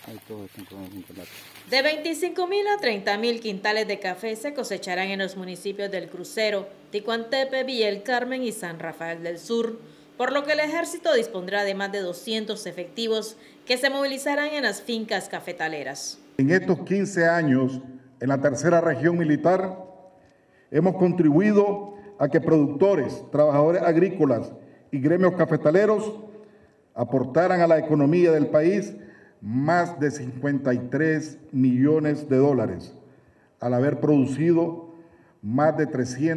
De 25.000 a 30.000 quintales de café se cosecharán en los municipios del Crucero, Ticuantepe, Villa El Carmen y San Rafael del Sur, por lo que el ejército dispondrá de más de 200 efectivos que se movilizarán en las fincas cafetaleras. En estos 15 años, en la tercera región militar, hemos contribuido a que productores, trabajadores agrícolas y gremios cafetaleros aportaran a la economía del país más de 53 millones de dólares, al haber producido más de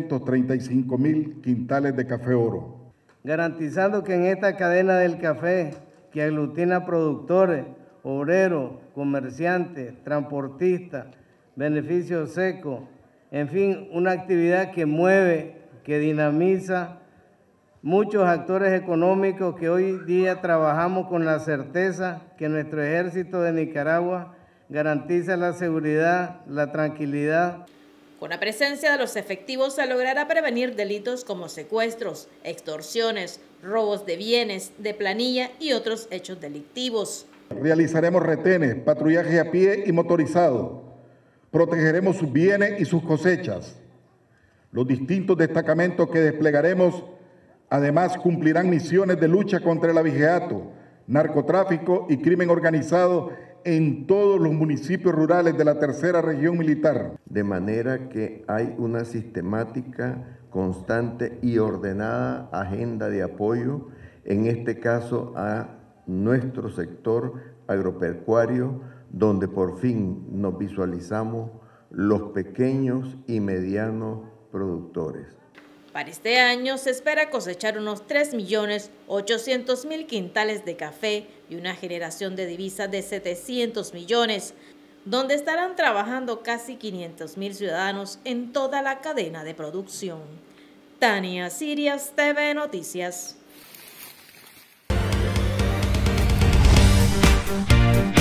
335.000 quintales de café oro. Garantizando que en esta cadena del café, que aglutina productores, obreros, comerciantes, transportistas, beneficios secos, en fin, una actividad que mueve, que dinamiza muchos actores económicos que hoy día trabajamos con la certeza que nuestro ejército de Nicaragua garantiza la seguridad, la tranquilidad. Con la presencia de los efectivos se logrará prevenir delitos como secuestros, extorsiones, robos de bienes, de planilla y otros hechos delictivos. Realizaremos retenes, patrullaje a pie y motorizado. Protegeremos sus bienes y sus cosechas. Los distintos destacamentos que desplegaremos además cumplirán misiones de lucha contra el abigeato, narcotráfico y crimen organizado en todos los municipios rurales de la tercera región militar. De manera que hay una sistemática, constante y ordenada agenda de apoyo, en este caso a nuestro sector agropecuario, donde por fin nos visualizamos los pequeños y medianos productores. Para este año se espera cosechar unos 3.800.000 quintales de café y una generación de divisas de 700 millones, donde estarán trabajando casi 500.000 ciudadanos en toda la cadena de producción. Tania Sirias, TV Noticias.